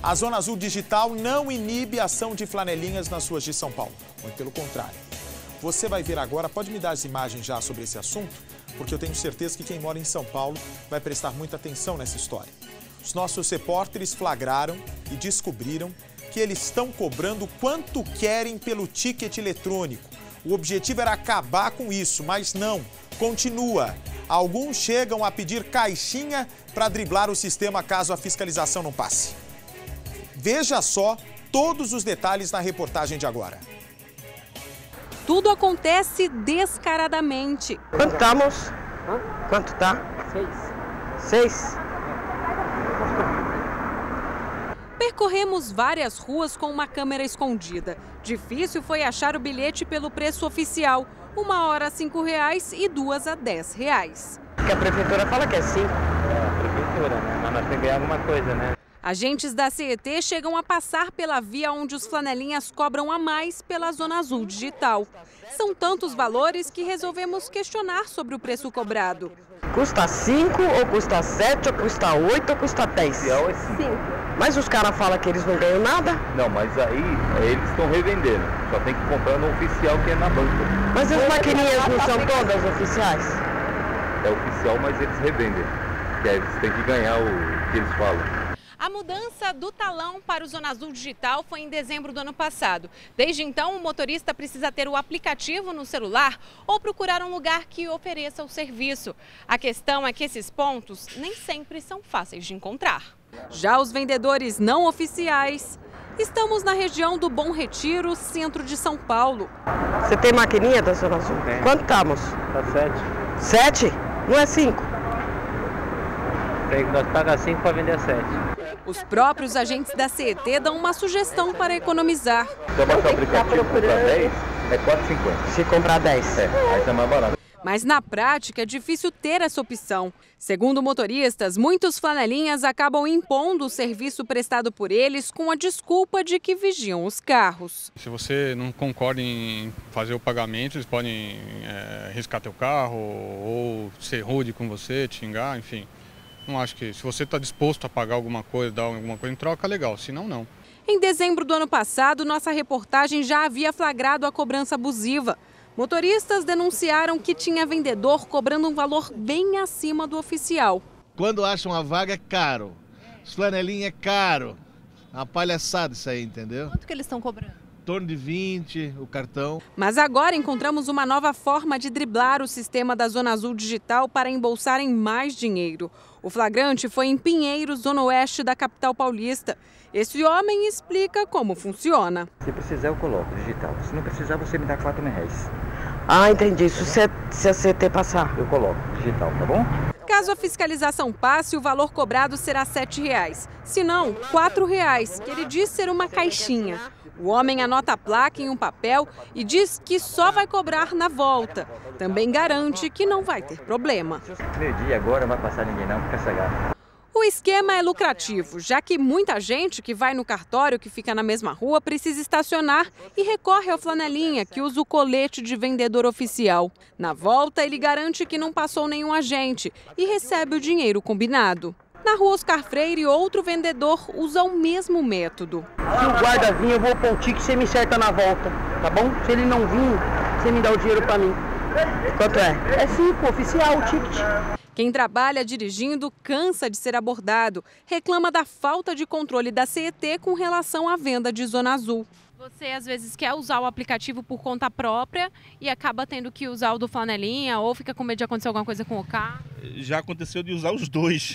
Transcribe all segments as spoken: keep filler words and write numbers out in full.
A Zona Azul Digital não inibe a ação de flanelinhas nas ruas de São Paulo. Muito pelo contrário. Você vai ver agora, pode me dar as imagens já sobre esse assunto? Porque eu tenho certeza que quem mora em São Paulo vai prestar muita atenção nessa história. Os nossos repórteres flagraram e descobriram que eles estão cobrando quanto querem pelo ticket eletrônico. O objetivo era acabar com isso, mas não, continua. Alguns chegam a pedir caixinha para driblar o sistema caso a fiscalização não passe. Veja só todos os detalhes na reportagem de agora. Tudo acontece descaradamente. Quanto tá, moço? Hã? Quanto tá? Seis. Seis? Percorremos várias ruas com uma câmera escondida. Difícil foi achar o bilhete pelo preço oficial. Uma hora a cinco reais e duas a dez reais. Porque a prefeitura fala que é cinco. É, a prefeitura, né? Mas nós temos que ganhar alguma coisa, né? Agentes da C E T chegam a passar pela via onde os flanelinhas cobram a mais pela Zona Azul Digital. São tantos valores que resolvemos questionar sobre o preço cobrado. Custa cinco, ou custa sete, ou custa oito, ou custa dez? Oficial é cinco. Mas os caras falam que eles não ganham nada? Não, mas aí eles estão revendendo. Só tem que comprar no oficial que é na banca. Mas as maquininhas não são todas oficiais? É oficial, mas eles revendem. Que aí você tem que ganhar o que eles falam. A mudança do talão para o Zona Azul Digital foi em dezembro do ano passado. Desde então, o motorista precisa ter o aplicativo no celular ou procurar um lugar que ofereça o serviço. A questão é que esses pontos nem sempre são fáceis de encontrar. Já os vendedores não oficiais, estamos na região do Bom Retiro, centro de São Paulo. Você tem maquininha da Zona Azul? Tem. Quanto tá, moço? Tá sete. Sete? Não é cinco? Tem que nós pagamos cinco para vender sete. Os próprios agentes da C E T dão uma sugestão para economizar. Se eu baixar o aplicativo e comprar dez, é quatro reais e cinquenta. Se comprar dez. É, aí tá mais barato. Mas na prática é difícil ter essa opção. Segundo motoristas, muitos flanelinhas acabam impondo o serviço prestado por eles com a desculpa de que vigiam os carros. Se você não concorda em fazer o pagamento, eles podem é, riscar teu carro ou ser rude com você, te xingar, enfim. Não acho que se você está disposto a pagar alguma coisa, dar alguma coisa em troca, legal, senão não. Em dezembro do ano passado, nossa reportagem já havia flagrado a cobrança abusiva. Motoristas denunciaram que tinha vendedor cobrando um valor bem acima do oficial. Quando acham uma vaga é caro, os flanelinha é caro, uma palhaçada isso aí, entendeu? Quanto que eles estão cobrando? Em torno de vinte, o cartão. Mas agora encontramos uma nova forma de driblar o sistema da Zona Azul Digital para embolsarem mais dinheiro. O flagrante foi em Pinheiros, zona oeste da capital paulista. Esse homem explica como funciona. Se precisar, eu coloco digital. Se não precisar, você me dá quatro mil reais. Ah, entendi. Se, você, se a C E T passar. Eu coloco digital, tá bom? Caso a fiscalização passe, o valor cobrado será sete reais. Se não, quatro reais, que ele diz ser uma caixinha. O homem anota a placa em um papel e diz que só vai cobrar na volta. Também garante que não vai ter problema. Meio dia agora não vai passar ninguém não, fica cegado. O esquema é lucrativo, já que muita gente que vai no cartório que fica na mesma rua precisa estacionar e recorre ao flanelinha, que usa o colete de vendedor oficial. Na volta, ele garante que não passou nenhum agente e recebe o dinheiro combinado. Na rua Oscar Freire, outro vendedor usa o mesmo método. Se o guarda vir, eu vou pôr o ticket e você me acerta na volta, tá bom? Se ele não vir, você me dá o dinheiro pra mim. Quanto é? É cinco, oficial, o ticket. Quem trabalha dirigindo cansa de ser abordado. Reclama da falta de controle da C E T com relação à venda de Zona Azul. Você às vezes quer usar o aplicativo por conta própria e acaba tendo que usar o do flanelinha ou fica com medo de acontecer alguma coisa com o carro? Já aconteceu de usar os dois.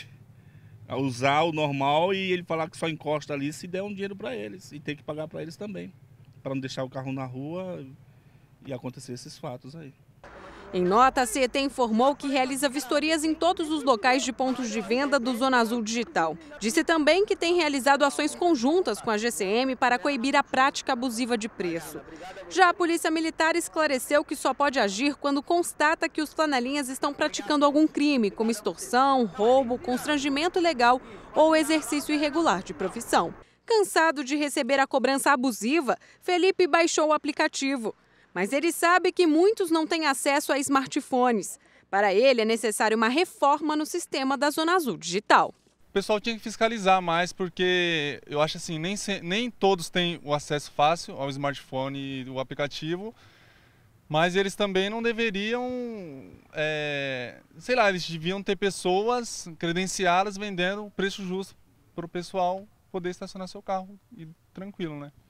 Usar o normal e ele falar que só encosta ali se der um dinheiro para eles. E tem que pagar para eles também. Para não deixar o carro na rua e acontecer esses fatos aí. Em nota, a C E T informou que realiza vistorias em todos os locais de pontos de venda do Zona Azul Digital. Disse também que tem realizado ações conjuntas com a G C M para coibir a prática abusiva de preço. Já a Polícia Militar esclareceu que só pode agir quando constata que os flanelinhas estão praticando algum crime, como extorsão, roubo, constrangimento ilegal ou exercício irregular de profissão. Cansado de receber a cobrança abusiva, Felipe baixou o aplicativo. Mas ele sabe que muitos não têm acesso a smartphones. Para ele, é necessário uma reforma no sistema da Zona Azul Digital. pessoal tinha que fiscalizar mais, porque eu acho assim, nem, se, nem todos têm o acesso fácil ao smartphone e o aplicativo, mas eles também não deveriam, é, sei lá, eles deviam ter pessoas credenciadas vendendo o preço justo para o pessoal poder estacionar seu carro e tranquilo, né?